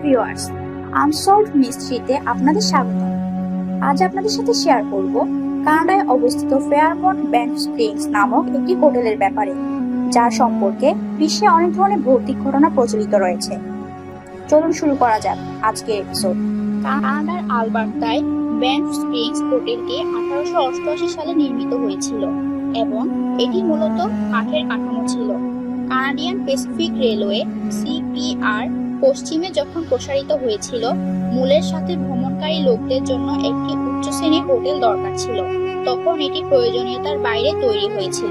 Viewers, unsolved মিস্ট্রিতে আপনাদের স্বাগত। আজ আপনাদের সাথে শেয়ার করব কানাডায় অবস্থিত ফেয়ারমন্ট ব্যান্ড স্প্রিংস নামক একটি হোটেলের ব্যাপারে, যার সম্পর্কে বিশ্বে অনেক ধরনের ভৌতিক ঘটনা প্রচলিত রয়েছে। চলুন শুরু করা যাক আজকের এপিসোড। কানাডার আলবার্টায় ব্যান্ড স্প্রিংস হোটেলটি 1888 সালে নির্মিত হয়েছিল এবং এটি মূলত কাঠের কাঠামো ছিল। কানাডিয়ান প্যাসিফিক রেলওয়ে সিপিআর পশ্চিমে যখন প্রসারিত হয়েছিল, মূলের সাথে ভ্রমণকারী লোকদের জন্য একটি উচ্চ শ্রেণীর হোটেল দরকার ছিল, তখন এটি প্রয়োজনীয়তার বাইরে তৈরি হয়েছিল।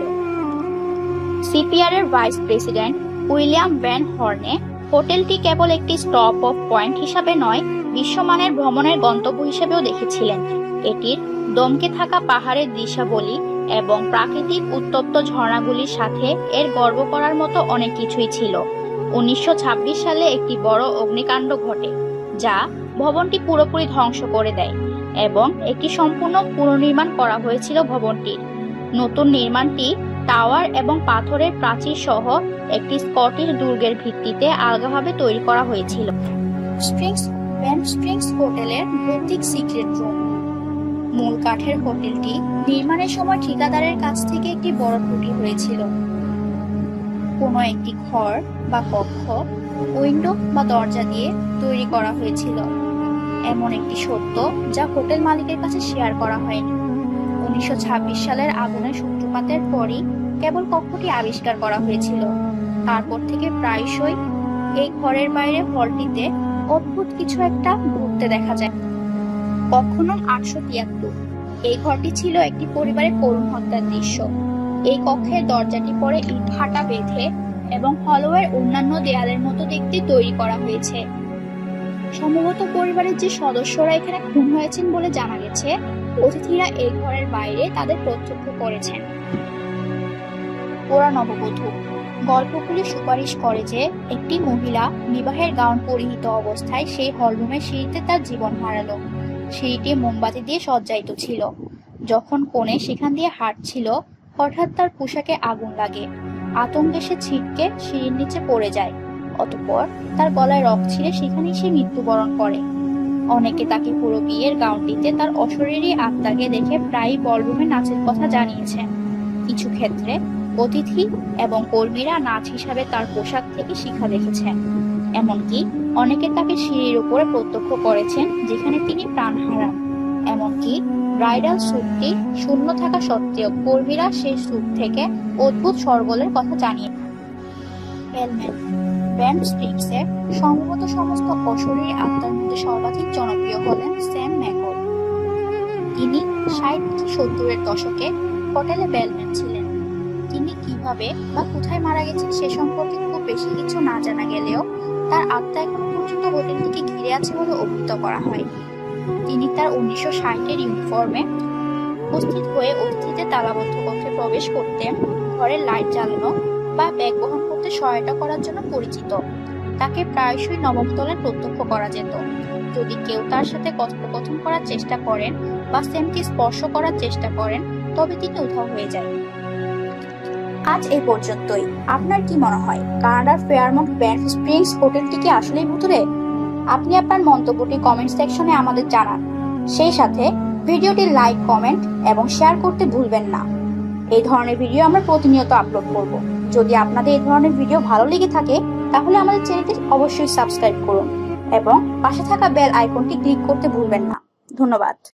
সিপিআর এর vice president William Van Horne হোটেলটি কেবল একটি স্টপ অফ পয়েন্ট হিসাবে নয়, বিশ্বমানের ভ্রমণের গন্তব্য হিসেবেও দেখেছিলেন। এটির দমকে থাকা পাহাড়ের দৃশ্যাবলী এবং প্রাকৃতিক উত্তপ্ত ঝর্ণাগুলির সাথে এর গর্ব করার মতো অনেক কিছুই ছিল। 1926 সালে একটি বড় অগ্নিকাণ্ড ঘটে, যা ভবনটি পুরোপুরি ধ্বংস করে দেয় এবং একটি সম্পূর্ণ পুনর্নির্মাণ করা হয়েছিল ভবনটির। নতুন নির্মাণটি টাওয়ার এবং পাথরের প্রাচীর সহ একটি স্কটিশ দুর্গের ভিত্তিতে আলগাভাবে তৈরি করা হয়েছিল। ব্যান্ড স্প্রিংস হোটেলের ভৌতিক সিক্রেট রুম। মূল কাঠের হোটেলটি নির্মাণের সময় ঠিকাদারের কাছ থেকে একটি বড় ত্রুটি হয়েছিল। কোনো একটি ঘর বা কক্ষ উইন্ডো বা দরজা দিয়ে তৈরি করা হয়েছিল, এমন একটি সত্য যা হোটেল মালিকের কাছে শেয়ার করা হয়নি। 1926 সালের আগুনের সূত্রপাতের পরই কেবল কক্ষটি আবিষ্কার করা হয়েছিল। তারপর থেকে প্রায়শই এই ঘরের বাইরে হলটিতে অদ্ভুত কিছু একটা ঘুরতে দেখা যায়। কক্ষ নং 873। এই ঘরটি ছিল একটি পরিবারের করুণ হত্যার দৃশ্য। এই কক্ষের দরজাটি পরে ইট ভাটা বেঁধে এবং হলওয়ের অন্যান্য দেয়ালের মতো দেখতে তৈরি করা হয়েছে। সম্ভবত পরিবারের যে সদস্যরা এখানে খুন হয়েছেন বলে জানা গেছে, অতিথিরা এই ঘরের বাইরে তাদের প্রত্যক্ষ করেছেন। পোড়া নববধূ। গল্পগুলি সুপারিশ করে যে একটি মহিলা বিবাহের গাউন পরিহিত অবস্থায় সেই হলরুমের সিঁড়িতে তার জীবন হারালো। সিঁড়িটি মোমবাতি দিয়ে সজ্জায়িত ছিল। যখন কনে সেখান দিয়ে হাঁটছিল, হঠাৎ তার পোশাকে আগুন লাগে। আতঙ্কে সে ছিটকে সিঁড়ির নিচে পড়ে যায়। অতঃপর তার গলায় রক ছিঁড়ে সেখানেই সে মৃত্যুবরণ করে। অনেকে তাকে পুরো বিয়ের গাউনটিতে তার অশরীরী আত্মাকে দেখে প্রায়ই বলরুমে নাচের কথা জানিয়েছেন। কিছু ক্ষেত্রে অতিথি এবং কর্মীরা নাচ হিসাবে তার পোশাক থেকে শিখা দেখেছেন। এমনকি অনেকে তাকে সিঁড়ির উপরে প্রত্যক্ষ করেছেন যেখানে তিনি প্রাণ হারান। এমনকি ব্রাইডাল স্যুটটি শূন্য থাকা সত্ত্বেও কর্মীরা সেই স্যুট থেকে অদ্ভুত সরগোলের কথা জানিয়ে। বেলম্যান। ব্যান্ড স্প্রিংসের সম্ভবত সমস্ত অশরীরী আত্মার মধ্যে সর্বাধিক জনপ্রিয় হলেন স্যাম ম্যাকল। তিনি 60-70-এর দশকে হোটেলে বেলম্যান ছিলেন। তিনি কিভাবে বা কোথায় মারা গেছেন সে সম্পর্কে খুব বেশি কিছু না জানা গেলেও তার আত্মা এখনো পর্যন্ত হোটেলটিকে ঘিরে আছে বলে অভিহিত করা হয়। তিনি তার 1960-এর ইউনিফর্মে উপস্থিত হয়ে অতিথিদের তালাবদ্ধ কক্ষে প্রবেশ করতে, ঘরের লাইট জ্বালানো বা ব্যাগ বহন করতে সহায়তা করার জন্য পরিচিত। তাকে প্রায়শই নবম তলায় প্রত্যক্ষ করা যেত। যদি কেউ তার সাথে কথোপকথন করার চেষ্টা করেন বা স্যামকে স্পর্শ করার চেষ্টা করেন, তবে তিনি উধাও হয়ে যায়। আজ এই পর্যন্তই। আপনার কি মনে হয়, কানাডার ফেয়ারমন্ট ব্যান্ড স্প্রিংস হোটেলটি কি আসলেই ভুতুড়ে? আপনি আপনার মন্তব্যটি কমেন্ট সেকশনে আমাদের জানান। সেই সাথে ভিডিওটি লাইক, কমেন্ট এবং শেয়ার করতে ভুলবেন না। এই ধরনের ভিডিও আমরা প্রতিনিয়ত আপলোড করব। যদি আপনাদের এই ধরনের ভিডিও ভালো লেগে থাকে, তাহলে আমাদের চ্যানেলটি অবশ্যই সাবস্ক্রাইব করুন এবং পাশে থাকা বেল আইকনটি ক্লিক করতে ভুলবেন না। ধন্যবাদ।